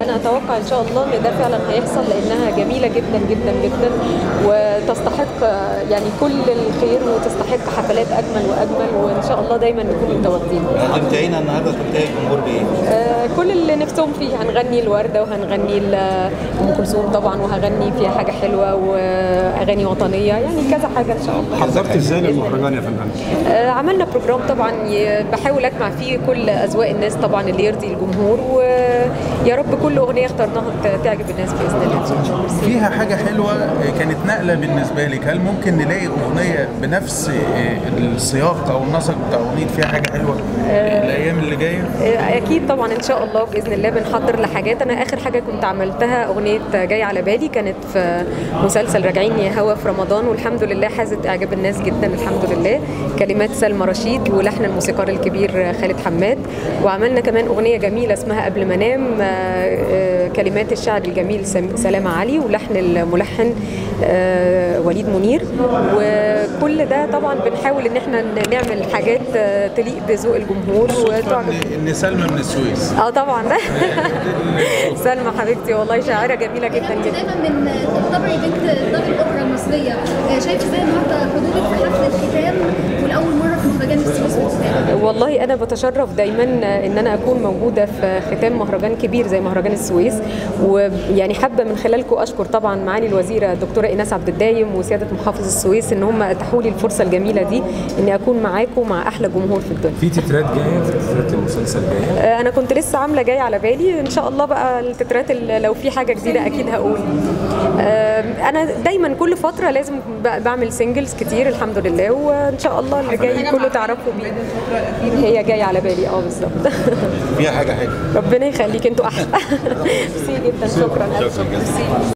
انا اتوقع ان شاء الله ان ده فعلا هيحصل، لانها جميله جدا جدا جدا وتستحق يعني كل الخير وتستحق حفلات اجمل واجمل، وان شاء الله دايما نكون متواجدين. هتمتعينا النهارده تمتعي الجمهور بايه؟ كل اللي نفسهم فيه، هنغني الورده وهنغني ام كلثوم طبعا، وهغني فيها حاجه حلوه واغاني وطنيه، يعني كذا حاجه ان شاء الله. حضرت ازاي للمهرجان يا فندم؟ عملنا بروجرام طبعا بحاول اجمع فيه كل اذواق الناس طبعا اللي يرضي الجمهور، ويا رب كل اغنيه اخترناها تعجب الناس باذن الله. فيها حاجه حلوه كانت نقله بالنسبه لك، هل ممكن نلاقي اغنيه بنفس السياق او النسق بتاع اغنيه فيها حاجه حلوه الايام اللي جايه؟ اكيد طبعا ان شاء الله باذن الله بنحضر لحاجات. انا اخر حاجه كنت عملتها اغنيه جاي على بالي، كانت في مسلسل راجعين يا هوا في رمضان، والحمد لله حازت اعجاب الناس جدا الحمد لله. كلمات سلمى رشيد ولحن الموسيقار الكبير خالد حماد. وعملنا كمان اغنيه جميله اسمها قبل ما انام، كلمات الشاعر الجميل سلامة علي ولحن الملحن وليد منير. وكل ده طبعا بنحاول ان احنا نعمل حاجات تليق بذوق الجمهور وتعجب. ان سلمى من السويس. طبعا سلمى حبيبتي والله شاعره جميله جدا جدا. دايما من تعتبري بنت دار الاوبرا المصريه، شايفه ازاي النهارده حضورك في حفل الختام ولاول مره في مهرجان السويس؟ والله انا بتشرف دايما ان انا اكون موجوده في ختام مهرجان كبير زي مهرجان السويس، ويعني حابه من خلالكم اشكر طبعا معالي الوزيره الدكتوره ايناس عبد الدايم وسياده محافظ السويس ان هم اتاحوا لي الفرصه الجميله دي اني اكون معاكم مع احلى جمهور في الدنيا. في تترات جايه، في تترات المسلسل جايه؟ انا كنت لسه عامله جاي على بالي ان شاء الله بقى التترات لو في حاجه جديده اكيد هقول. انا دايما كل فتره لازم بعمل سنجلز كتير الحمد لله، وان شاء الله اللي جاي كله تعرفوا بيه. هي جايه على بالي بالظبط. فيها حاجه حلوه. ربنا يخليك، انتوا احلى. ميرسي جدا، شكرا.